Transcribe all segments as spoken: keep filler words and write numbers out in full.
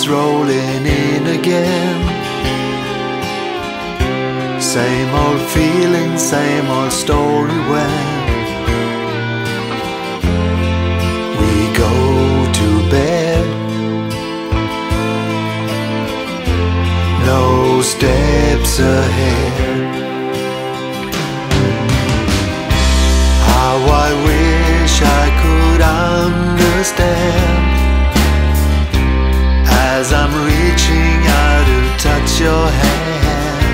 is rolling in again. Same old feeling, same old story when we go to bed. No steps ahead. How I wish I could understand as I'm reaching out to touch your hand.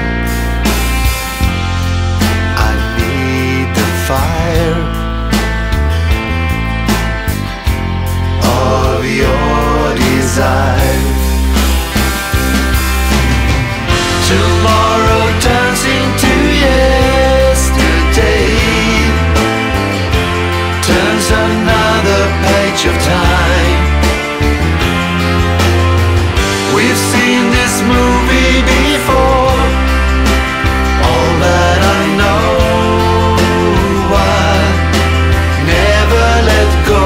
I need the fire of your desire. Tomorrow turns into yesterday, turns another page of time. We've seen this movie before. All that I know, I never let go.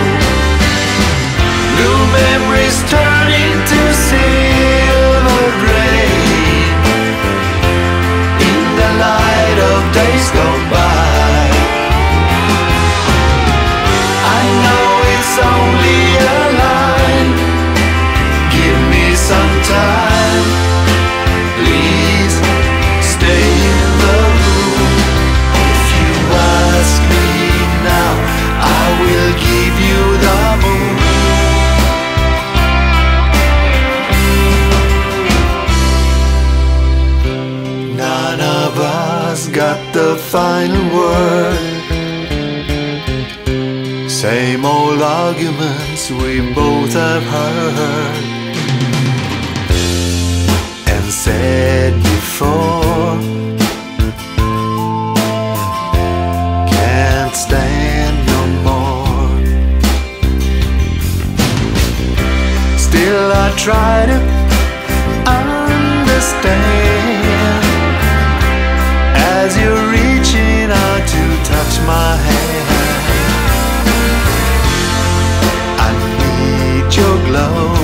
Blue memories turn into silver rain in the light of days gone by. I know it's only a line. Give me some time, please stay in the room. If you ask me now, I will give you the moon. None of us got the final word. Same old arguments we both have heard and said before. Can't stand no more. Still I try to understand as you're reaching out to touch my hand. I need your glow.